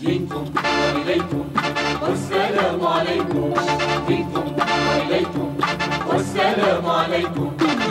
منكم وإليكم والسلام عليكم. منكم وإليكم والسلام عليكم.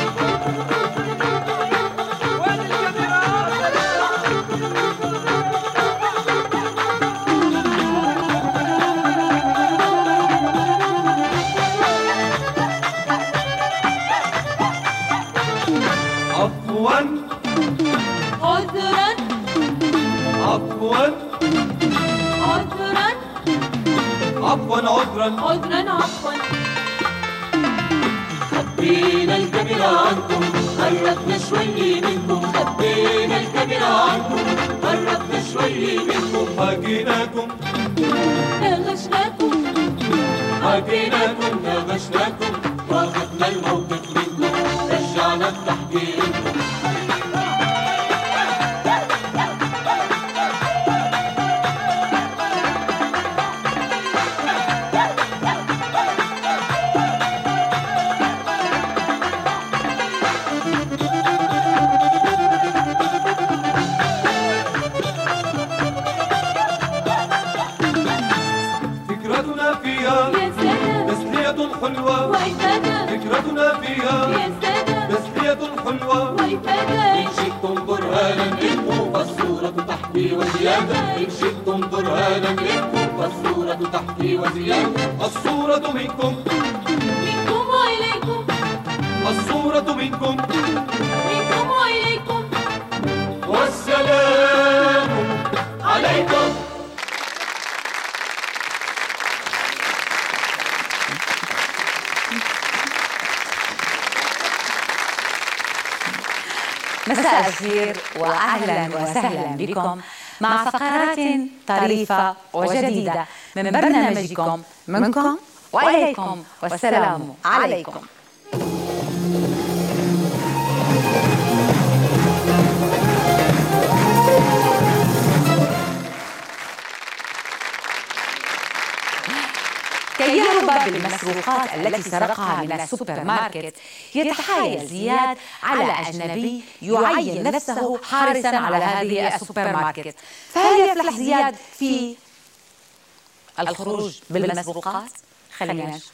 عفوا عذرا عفوا عذرا عفوا عذرا عذرا عفوا. خبينا الكبر عنكم قربنا شوي منكم. خبينا الكبر عنكم قربنا شوي منكم. حكيناكم ناغشناكم حكيناكم ناغشناكم واخدنا الموقف منكم رجعنا بتحقيقكم. فكرتنا فيها يا سادة تسلية حلوة. وإفادة فكرتنا فيها يا سادة تسلية حلوة. وإفادة. إن شئتم برهانا منكم فالصورة تحكي وزيادة. إن شئتم برهانا منكم فالصورة تحكي وزيادة. الصورة منكم منكم وإليكم الصورة منكم منكم وإليكم والسلام عليكم. مساء الخير وأهلا وسهلا بكم مع فقرات طريفة وجديدة من برنامجكم منكم وإليكم والسلام عليكم. كي يهرب بالمسروقات التي سرقها من السوبر ماركت، يتحايل زياد على أجنبي يعين نفسه حارساً على هذه السوبر ماركت. فهل يفلح زياد في الخروج بالمسروقات؟ خلينا نشوف.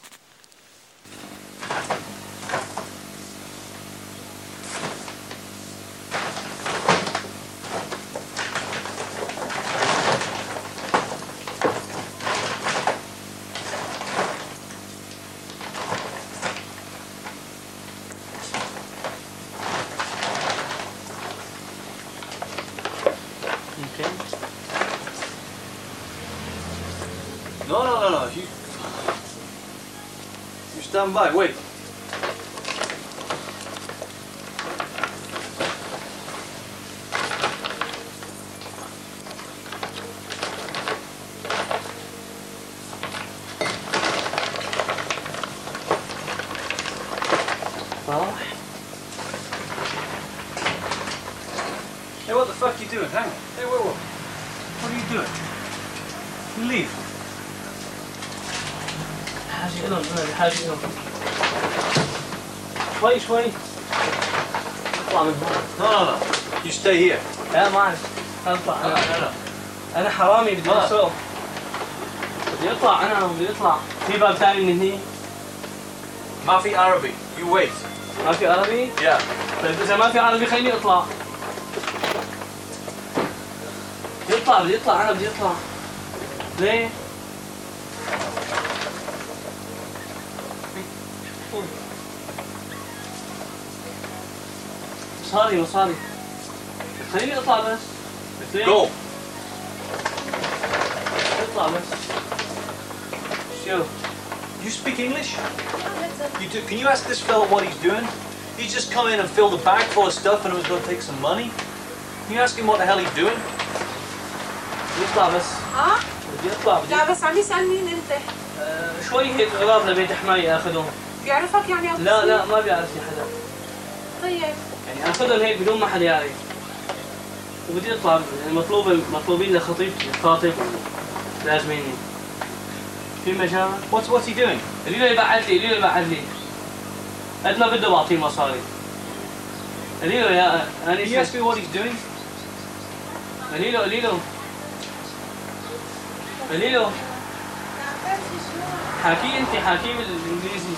No. You stand by. Wait. Hey, what the fuck are you doing? Hang on. Hey, whoa. What are you doing? You leave. حاجة لهم حاجة لهم شوي اطلع من هون. No. You stay here. لا ما أعرف اطلع. No. أنا حرامي بدي أسوق. بدي أطلع أنا بدي أطلع. في باب ثاني من هني. ما في عربي. You wait. ما في عربي؟ Yeah. طيب إذا ما في عربي خليني أطلع. بدي أطلع أنا بدي أطلع. ليه؟ مصاري خليني اطلع بس. Go. اطلع بس. شو؟ You speak English? You do. Can you ask this fella what he's doing? He's just come in and filled a bag full of stuff and was going to take some money. Can you ask him what the hell he's doing? بدي اطلع بس. بدي اطلع. لا بس عم يسأل مين انت؟ شوي هيك غراب لبيت حماية اخذهم. بيعرفك يعني أو لا ما بيعرفني حدا. طيب يعني اخذهم هيك بدون ما حدا يعرف. وبدي اطلع مطلوبين لخطيبتي خاطب لازميني. في مجال. What's he doing? اللي له يبعد لي. قد ما بده بعطيه مصاري. اللي له يا Can you ask me what he's doing? اللي له قليله حاكي انت حاكي بالانجليزي.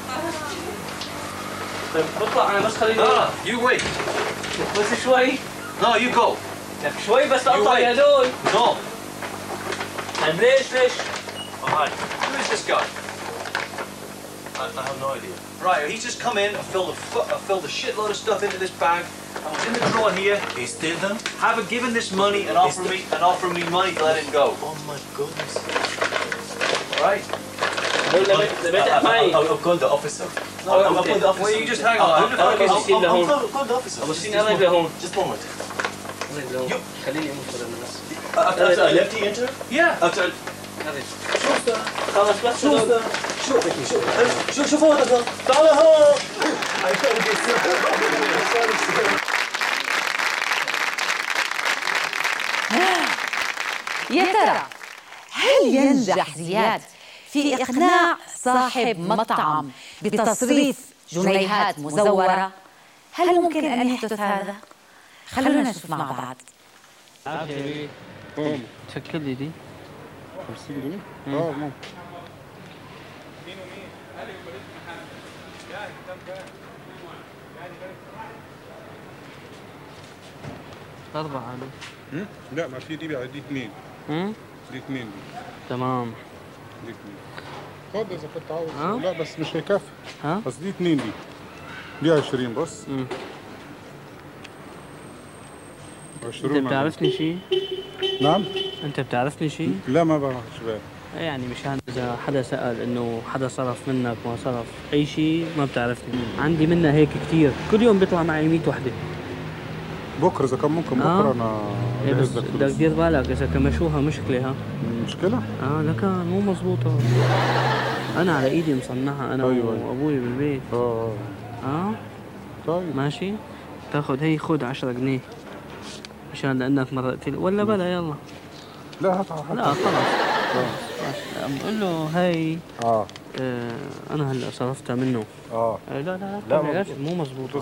طيب بطلع انا بس خليني you wait. بس شوي. No, you go. لك شوي بس اقطع يا هدول. No. طيب ليش؟ Alright. Who is this guy? I have no idea. Right, he's just come in and filled a shitload of stuff into this bag. I was in the drawer here. He stayed then? Haven't given this money and offered me money to let it go. Oh my goodness. Alright? I'll call the officer. I'll call the officer. Well, you just hang on. I'll call the officer. بصيني انا لهون. Just one moment. خليني امشي بالناس. After I left, he entered? Yeah. After خلص بس شوف هون تعال هون. يا ترى هل ينجح زياد في إقناع صاحب مطعم بتصريف جنيهات مزورة؟ هل ممكن أن يحدث هذا؟ خلونا نشوف مع بعض. تشكل لي دي 50 جنيه؟ ممكن. أربعة علي. لا ما في دي بقى، دي 2. دي 2 دي. تمام. دي 2. خد إذا كنت عاوز. لا بس مش هيكفي. بس دي 2 دي. دي 20 بس. 20. أنت بتعرفني شيء؟ نعم؟ أنت بتعرفني شيء؟ لا ما بعرفش بقى. يعني مشان إذا حدا سأل إنه حدا صرف منك ما صرف أي شيء ما بتعرفني. عندي منها هيك كتير، كل يوم بيطلع معي 100 وحدة. بكره اذا كان ممكن بكره انا بس بدك تدير بالك اذا كمشوها مشكله. ها مشكله؟ لكن مو مزبوطه. انا على ايدي مصنعها انا وابوي بالبيت. طيب ماشي. تاخذ هي، خذ 10 جنيه مشان لانك مرقت لي ولا بلا يلا. لا هاتها. لا خلص. بقول له هي انا هلا صرفتها منه. لا مو مزبوطه.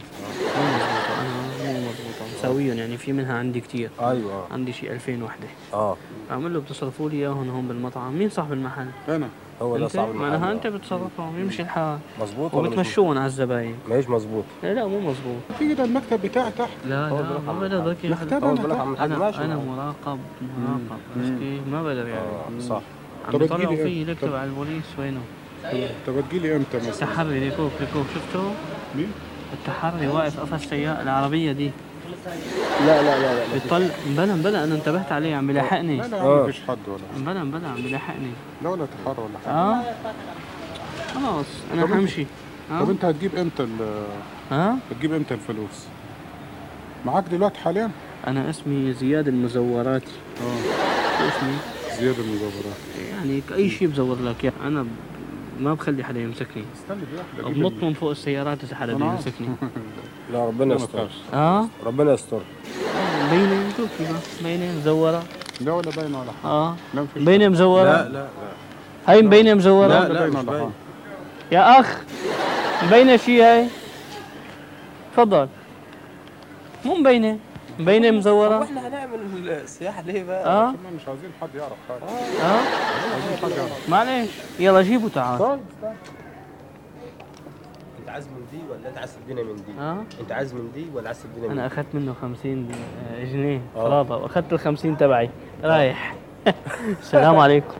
مو مزبوطه مساويهم، يعني في منها عندي كتير. ايوه عندي شيء 2000 وحده. اعمل له بتصرفوا لي اياهم هون بالمطعم. مين صاحب المحل؟ انا. هو ده صاحب المحل. معناها انت بتصرفهم يمشي الحال. مزبوط وبتمشوهم على الزباين. ماهيش مزبوط. لا مو مزبوط. في ده المكتب بتاعي تحت. لا ما بقدر ذكي. انا مراقب بس كيف ما بقدر يعني. صح. عم بيطلعوا فيي يكتب على البوليس. وينه؟ طب تجيلي امتى مثلا؟ التحري ريكوك شفته؟ مين؟ التحري واقف قفص السيارة العربية دي. لا بيطلع بلا انا انتبهت عليه عم بيلاحقني. لا ما فيش حد ولا. بلا عم بيلاحقني. لا ولا تحرى ولا حاجة. خلاص انا همشي. طب انت هتجيب امتى هتجيب امتى الفلوس؟ معاك دلوقتي حاليا؟ انا اسمي زياد المزوراتي. شو اسمي؟ زياد المزوراتي. يعني اي شيء بزور لك يعني. انا ما بخلي حدا يمسكني. بنط من فوق السيارات اذا حدا بده يمسكني. لا ربنا يستر. ربنا يستر. بينه شوف كيف بينه مزوره. لا ولا باينه ولا حاجه. بينه مزوره. لا هاي مبينه مزوره. لا مش باينه. يا اخ مبينه شيء هاي. تفضل. مو مبينه مزوره. احنا هنعمل السياحه ليه بقى؟ مش عايزين حد يعرف حاجه. عايزين حد يعرف. معلش يلا جيبوا تعال. طيب انت عايز من دي ولا انت عايز تدينا من دي؟ انت عايز من دي ولا عايز تدينا من دي؟ انا اخذت منه 50 جنيه فرابه واخذت ال50 تبعي رايح. السلام عليكم.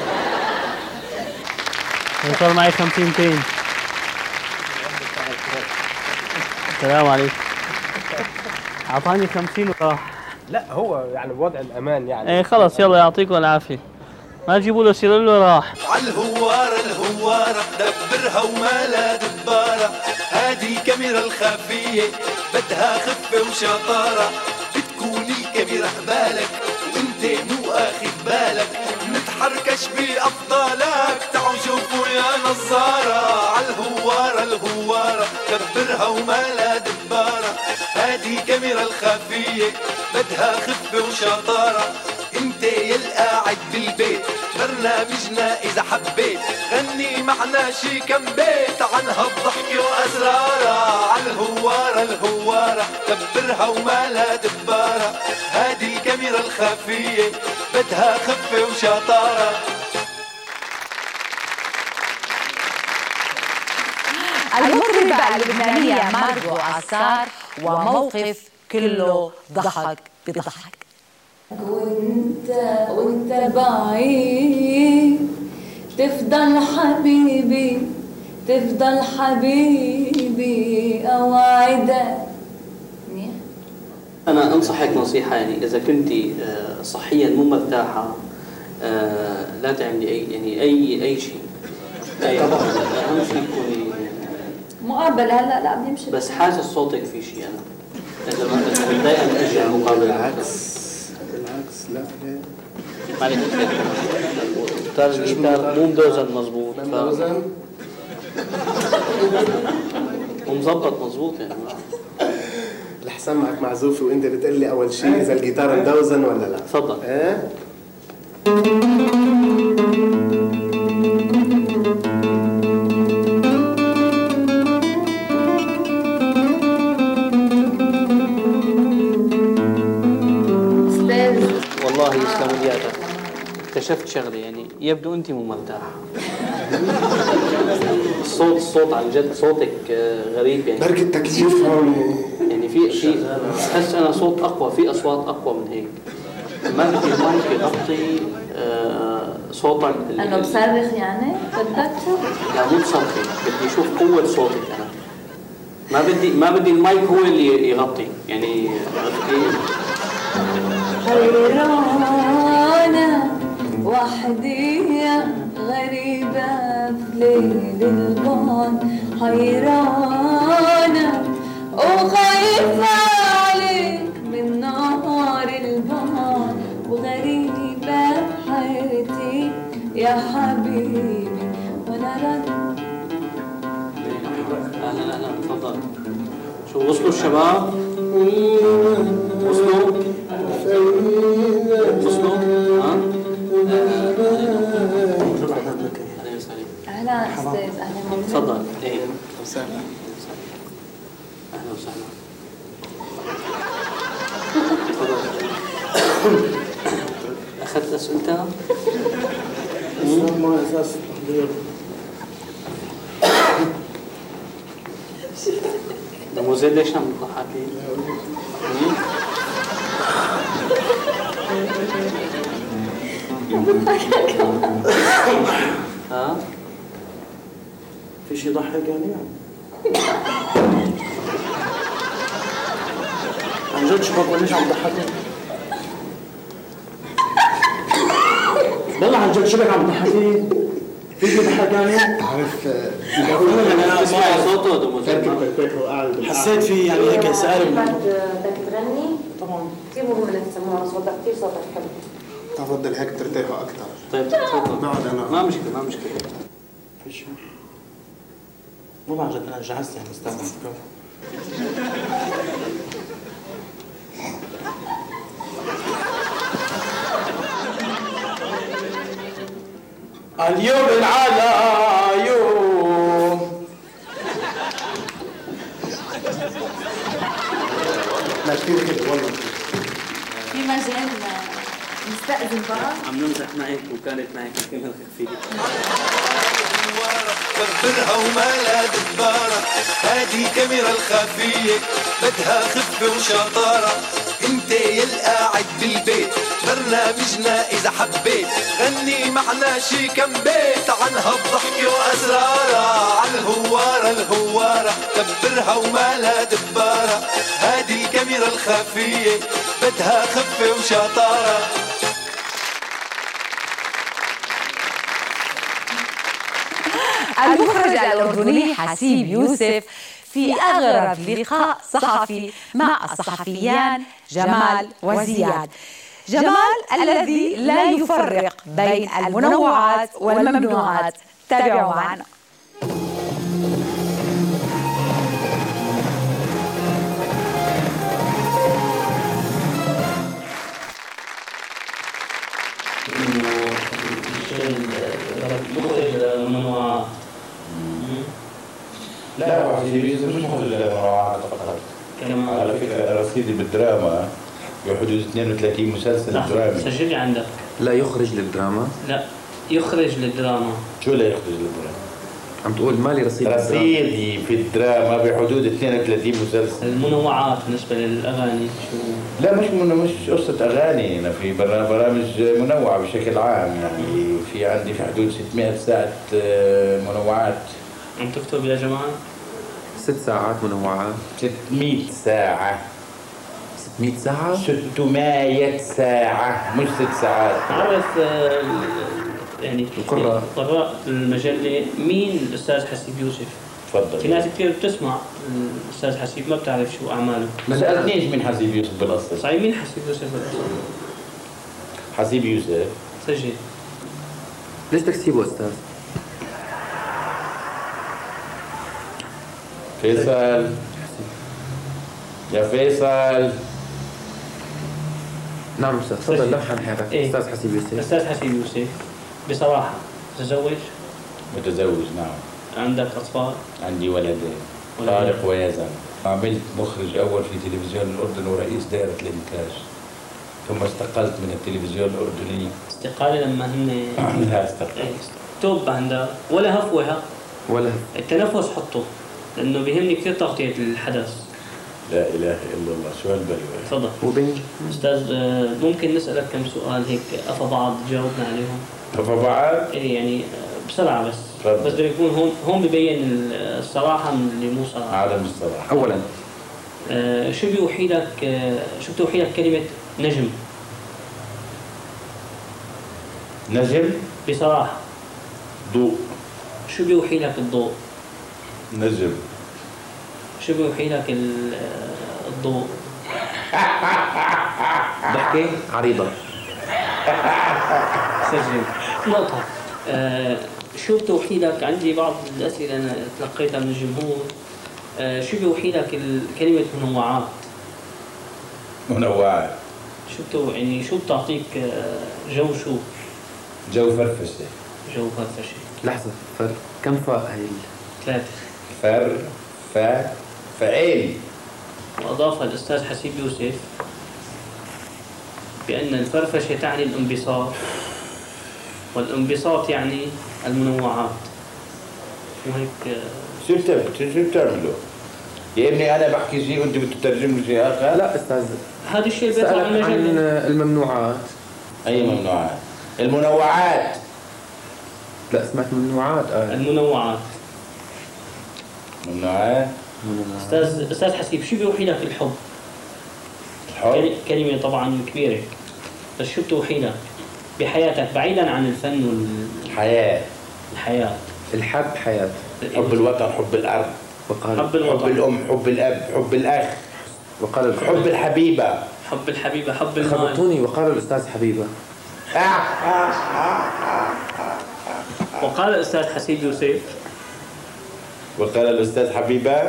صار معي 50 تين. السلام عليكم. اعطاني 50 وراح. لا هو يعني بوضع الامان يعني. ايه خلص يلا يعطيكم العافيه. ما تجيبوا له سيريلو راح. الهوارة دبرها وما لا دبارة. هذه الكاميرا الخفية بدها خفة وشطارة. بتكون الكاميرا قبالك وانت مو اخذ بالك. متحركش بأفضالك تعالوا شوفوا يا نظارة. الهوارة دبرها وما لا دبارة. هذه الكاميرا الخفية بدها خفة وشطارة. بتكون الكاميرا قبالك وانت مو اخذ بالك. متحركش بأفضالك تعالوا شوفوا يا نظارة. الهوارة. الهوارة دبرها وما لا دبارة. هذه الكاميرا الخفية بدها خفة وشطارة. بتكون الكاميرا قبالك وانت مو اخذ بالك. متحركش بأفضالك تعالوا شوفوا يا نظارة. الهوارة. الكاميرا الخفية بدها خفة وشطارة. انت يلقاعد بالبيت برنامجنا اذا حبيت غني معنا شي كم بيت عن هالضحكة واسرارها. الهوارة. الهوارة دبرها وما لا دبارة. هذه الكاميرا الكاميرا الخفية بدها خفة وشطارة. المطربة اللبنانية مارغو عصار وموقف كله ضحك بضحك. وانت بعيد تفضل حبيبي، تفضل حبيبي أوعدك. أنا أنصحك نصيحة، يعني إذا كنتي صحيا مو مرتاحة لا تعملي أي شيء. أهم شيء تكوني مقابلة. هلا لا بيمشي، بس حاسس صوتك في شيء. أنا إذا متضايقة من أجل المقابلة بالعكس لا معلش جيتار مو مدوزن مضبوط، ومظبط مضبوط يعني. الحسام معك معزوفة وانت بتقول لي اول شيء اذا الجيتار مدوزن ولا لا. تفضل. والله يسلم ايدك، اكتشفت شغله، يعني يبدو انت مو مرتاحه. الصوت عن جد صوتك غريب يعني. بركي التكييف هون يعني في بحس انا صوت اقوى، في اصوات اقوى من هيك. ما بدي المايك يغطي صوتك. انه بصرخ يعني بدك؟ لا مو بصرخي، بدي اشوف قوه صوتك انا. ما بدي المايك هو اللي يغطي يعني. حيرانة وحدي غريبة في ليل البعد، حيرانة وخايفة عليك من نهار البعد، وغريبة بحيرتي يا حبيبي ولا رد. أهلا تفضل. شو وصلوا الشباب؟ وصلوا؟ ها؟ أهلا أستاذ. أهلا تفضل. إيه وسهلا. أهلا وسهلا. تفضل. أخذت أسئلتها؟ ما اساس التحضير. مو زين ليش عم تضحكي؟ ها؟ في شيء يضحك يعني؟ عن جد شباب ليش عم تضحكوا؟ والله عن جد شبك عم تضحكي؟ في شيء يضحك يعني؟ عارف أنا أسمع صوته حسيت فيه يعني هيك سائل. بدك تغني؟ طبعا. كثير مهم انك تسمعوا صوتك، كثير صوتك حلو. تفضل هيك ترتاحوا اكثر. طيب تفضل. بقعد انا. ما مشكلة. في شيء. مو عن جد انا جهزت يعني استنى. اليوم العلا يوم لا كثير كده والله. في مجال نستأذن بقى. عم نمزح معك وكانت معك الكاميرا خفيفة. كبرها وما لا دبارة، هذه كاميرا الخفية بدها خفة وشطارة. انت يلقاعد بالبيت برنامجنا اذا حبيت غني معنا شي كم بيت عنها بضحكة واسرارها. الهوارة كبرها وما لا دبارة، هذه الكاميرا الخفية بدها خفة وشطارة. المخرج الأردني حسيب يوسف في أغرب لقاء صحفي مع الصحفيان جمال وزياد. جمال الذي لا يفرق بين المنوعات والممنوعات. تابعوا معنا. لا حسيب يوسف مش مخرج للمنوعات فقط. على فكرة رصيدي بالدراما بحدود 32 مسلسل درامي. سجل لي عندك. لا يخرج للدراما؟ لا يخرج للدراما. شو لا يخرج للدراما؟ عم تقول مالي رصيدي في الدراما بحدود 32 مسلسل. المنوعات بالنسبة للأغاني شو؟ لا مش قصة أغاني، أنا في برامج منوعة بشكل عام، يعني في عندي في حدود 600 ساعة منوعات. عم تكتب يا جماعة؟ 6 ساعات منوعات. 600 ساعة. 600 ساعة؟ 600 ساعة مش 6 ساعات. عرف يعني قراء المجلة مين الأستاذ حسيب يوسف؟ تفضل. في ناس كثير بتسمع الأستاذ حسيب ما بتعرف شو أعماله. ما سألتنيش مين حسيب يوسف بالأصل. صحيح مين حسيب يوسف بالأصل؟ حسيب يوسف سجل. ليش بدك تسيبه أستاذ؟ فيصل يا فيصل. نعم أستاذ تفضل لمحا حياتك. أستاذ حسيب يوسف. أستاذ حسيب يوسف بصراحة تزوج؟ متزوج نعم. عندك أطفال؟ عندي ولدين طارق ويزن. عملت مخرج أول في تلفزيون الأردن ورئيس دائرة الإنتاج، ثم استقلت من التلفزيون الأردني. استقالة لما هن لا استقلت. توب عندها ولا هفوة ولا التنفس حطه لأنه بيهمني كثير تغطية الحدث. لا إله إلا الله. شو هالبلوة؟ تفضل. وبين أستاذ ممكن نسألك كم سؤال هيك أفا بعض جاوبنا عليهم؟ أفا بعض؟ إيه يعني بسرعة بس. فضل. بس بده يكون هون ببين الصراحة من اللي مو صراحة. عدم الصراحة. أولا شو بيوحي لك شو بتوحي لك كلمة نجم؟ نجم؟ بصراحة. ضوء. شو بيوحي لك الضوء؟ نجم. شو بيوحي لك الضوء؟ ضحكة عريضة. سجل. نقطة. شو بتوحي لك؟ عندي بعض الأسئلة أنا تلقيتها من الجمهور. شو بيوحي لك كلمة منوعات؟ منوعات. يعني شو بتعطيك جو شو؟ جو فرفشة. جو فرفشة. لحظة كم فاء هي؟ 3. فعيل. وأضاف الأستاذ حسيب يوسف بأن الفرفشة تعني الانبساط، والانبساط يعني المنوعات. وهيك شو بتعملوا؟ يا ابني أنا بحكي شيء وأنت بتترجم لي شيء آخر؟ لا أستاذ هذا الشيء بيطلع عن الممنوعات. أي ممنوعات؟ المنوعات. لا سمعت ممنوعات. المنوعات. ممنوعات. أستاذ حسيب شو بيوحي لك الحب؟ الحب كلمة طبعا كبيرة، بس شو بتوحي لك بحياتك بعيدا عن الفن الحياة. الحب حياة. حب الوطن، حب الأرض، حب الوطن، حب الأم، حب الأب، حب الأخ، وقال حب الحبيبة، حب الحبيبة، حب المال. خبطوني وقال الأستاذ حبيبة. وقال الأستاذ حسيب يوسف. وقال الأستاذ حبيبة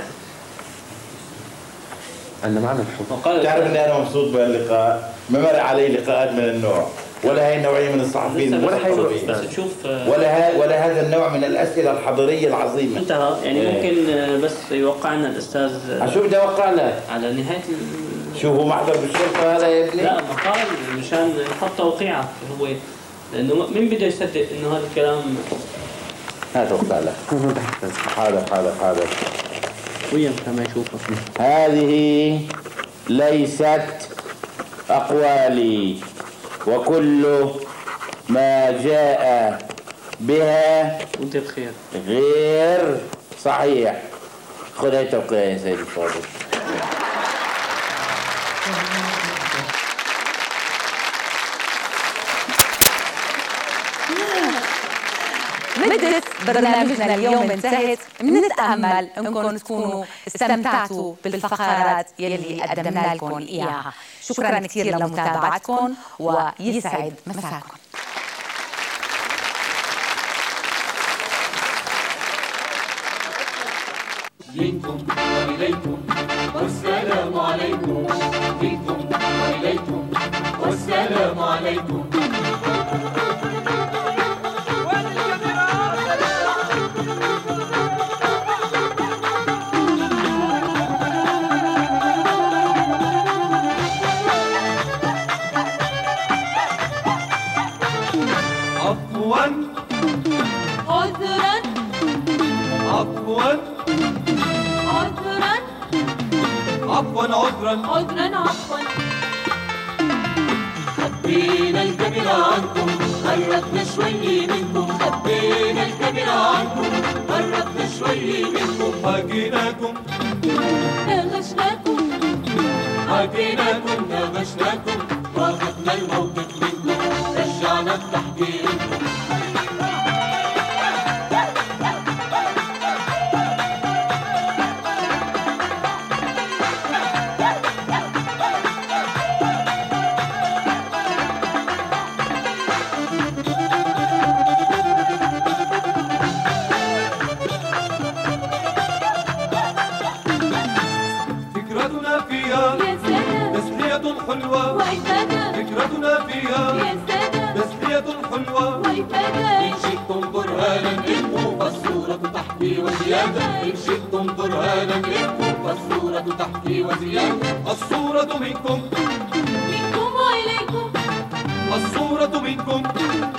أن معنى الحب. تعرف أني أنا مبسوط بهاللقاء، ما مر علي لقاءات من النوع، ولا هي النوعية من الصحفيين، بس تشوف ولا هذا النوع من الأسئلة الحضارية العظيمة. انتهى يعني ممكن بس يوقع لنا الأستاذ. شو بدي أوقع لك؟ على نهاية شو هو محضر بالشرطة هذا يا ابني؟ لا مقال مشان يحط توقيعه هو، لأنه مين بده يصدق إنه هذا الكلام. هات وقع لك. حاضر ويا كما يشوفه. هذه ليست أقوالي، وكل ما جاء بها وانت بخير غير صحيح. خذ هاي توقيع يا سيدي الفاضل. مدة برنامجنا اليوم انتهت. بنتأمل انكم تكونوا استمتعتوا بالفقرات يلي قدمنا لكم اياها. شكرا كثير لمتابعتكم ويسعد مساكم. منكم وإليكم والسلام عليكم. منكم وإليكم والسلام عليكم. عفوا عذرا عذرا عفوا. خبينا الكاميرا عنكم قربنا شوي منكم، خبينا الكاميرا عنكم قربنا شوي منكم. حكيناكم ناغشناكم حكيناكم ناغشناكم، واخدنا الموقف منكم رجعنا التحقيق لكم. فكرتنا فيها يا سادة تسلية حلوة وإفادة. فكرتنا فيها يا سادة تسلية حلوة وإفادة. إن شئتم برهانا ابقوا فالصورة تحكي وزيادة، إن شئتم برهانا ابقوا فالصورة تحكي وزيادة. الصورة منكم منكم وإليكم الصورة منكم